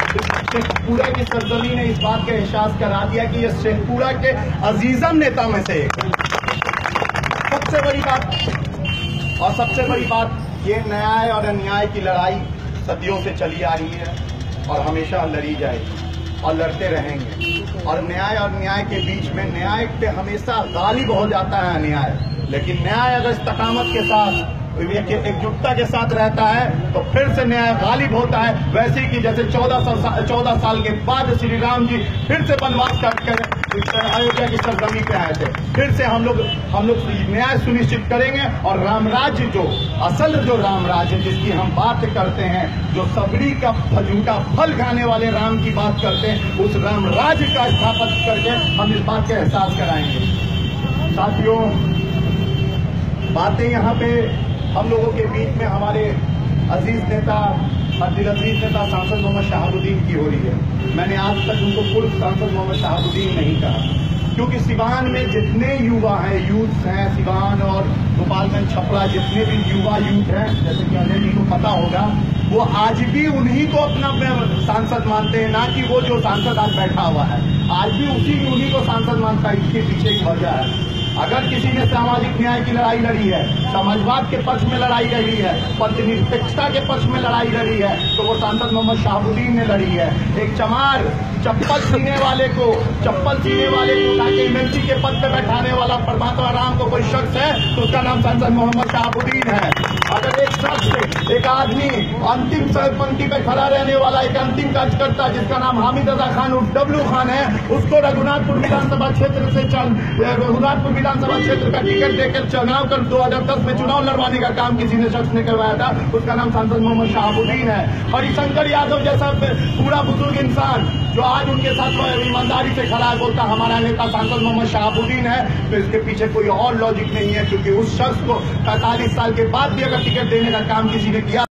शेखपुरा की सरजमी ने इस बात का एहसास करा दिया कि ये शेखपुरा के अजीजम नेता में से एक है। सबसे बड़ी बात ये न्याय और अन्याय की लड़ाई सदियों से चली आ रही है और हमेशा लड़ी जाएगी और लड़ते रहेंगे। और न्याय और न्याय के बीच में न्याय पे हमेशा गालिब हो जाता है अन्याय, लेकिन न्याय अगर इस्तकामत के साथ एकजुटता के साथ रहता है तो फिर से न्याय गालिब होता है। वैसे कि जैसे 14 साल के बाद श्री राम जी फिर से वनवास करके अयोध्या की सरजमी पे आए थे, फिर से हम लोग न्याय सुनिश्चित करेंगे और रामराज्य जो असल जो रामराज्य जिसकी हम बात करते हैं, जो सबरी का झूठा फल खाने वाले राम की बात करते हैं, उस रामराज्य का स्थापित करके हम इस बात का एहसास कराएंगे। साथियों, बातें यहाँ पे हम लोगों के बीच में हमारे अजीज नेता दिल-अजीज नेता सांसद मोहम्मद शहाबुद्दीन की हो रही है। मैंने आज तक उनको पूर्व सांसद मोहम्मद शहाबुद्दीन नहीं कहा, क्योंकि सिवान में जितने युवा हैं, यूथ हैं, सिवान और गोपालगंज छपरा जितने भी युवा यूथ हैं, जैसे कि अजय जी को पता होगा, वो आज भी उन्हीं को अपना सांसद मानते हैं, ना कि वो जो सांसद आज बैठा हुआ है आज भी उन्हीं को सांसद मानता है। इसके पीछे की वजह है, अगर किसी ने सामाजिक न्याय की लड़ाई लड़ी है, समाजवाद के पक्ष में लड़ाई लड़ी है, पतिनिरपेक्षता के पक्ष में लड़ाई लड़ी है, तो वो सांसद मोहम्मद शहाबुद्दीन ने लड़ी है। एक चमार चप्पल सीने वाले को उठाके एमएलसी के पद पे बैठाने वाला परमात्मा राम को कोई शख्स है तो उसका नाम सांसद मोहम्मद शहाबुद्दीन है। अगर एक शख्स, एक आदमी अंतिम पंक्ति पे खड़ा रहने वाला एक अंतिम कार्यकर्ता जिसका नाम हामिद रजा खान उर्फ डब्लू खान है, उसको रघुनाथपुर विधानसभा क्षेत्र से रघुनाथपुर विधानसभा क्षेत्र का टिकट देकर चुनाव कर 2010 में चुनाव लड़वाने का काम किसी ने शख्स ने करवाया था, उसका नाम सांसद मोहम्मद शहाबुद्दीन है। हरिशंकर यादव जैसा पूरा बुजुर्ग इंसान जो आज उनके साथ ईमानदारी से खड़ा है, बोलता हमारा नेता सांसद मोहम्मद शहाबुद्दीन है, तो इसके पीछे कोई और लॉजिक नहीं है, क्योंकि उस शख्स को 45 साल के बाद भी अगर टिकट देने का काम किसी ने किया